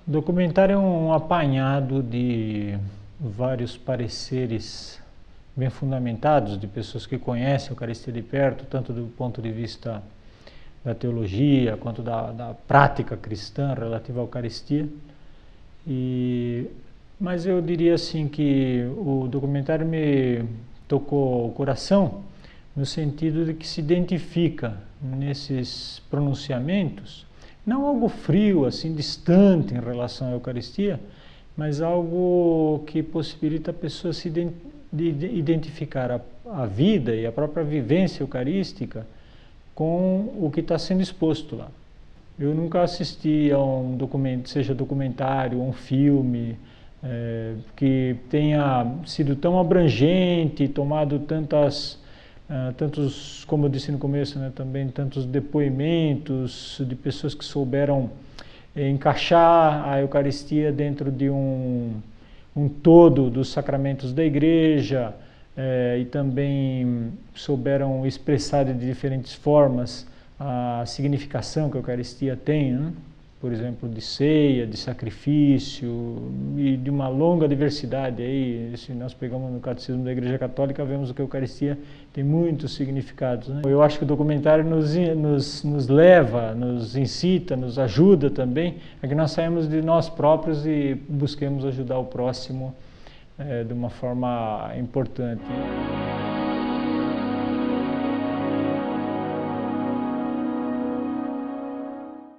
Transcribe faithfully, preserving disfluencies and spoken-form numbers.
O documentário é um apanhado de vários pareceres bem fundamentados, de pessoas que conhecem a Eucaristia de perto, tanto do ponto de vista da teologia, quanto da, da prática cristã relativa à Eucaristia. E, mas eu diria assim que o documentário me tocou o coração, no sentido de que se identifica nesses pronunciamentos, não algo frio, assim, distante em relação à Eucaristia, mas algo que possibilita a pessoa se identificar a, a vida e a própria vivência eucarística com o que está sendo exposto lá. Eu nunca assisti a um documento, seja documentário ou um filme, é, que tenha sido tão abrangente, tomado tantas... Uh, tantos, como eu disse no começo, né, também tantos depoimentos de pessoas que souberam eh, encaixar a Eucaristia dentro de um, um todo dos sacramentos da Igreja, eh, e também souberam expressar de diferentes formas a significação que a Eucaristia tem, né? Por exemplo, de ceia, de sacrifício e de uma longa diversidade. Aí, se nós pegamos no Catecismo da Igreja Católica, vemos que a Eucaristia tem muitos significados, né? Eu acho que o documentário nos, nos, nos leva, nos incita, nos ajuda também a que nós saímos de nós próprios e busquemos ajudar o próximo é, de uma forma importante.